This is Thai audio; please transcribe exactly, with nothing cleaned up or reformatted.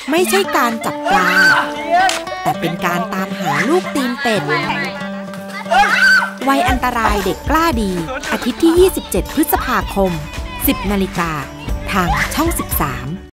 ไม่ใช่การจับปลาแต่เป็นการตามหาลูกตีนเป็ดวัยอันตรายเด็กกล้าดีอาทิตย์ที่ยี่สิบเจ็ดพฤษภาคมสิบนาฬิกาทางช่องสิบสาม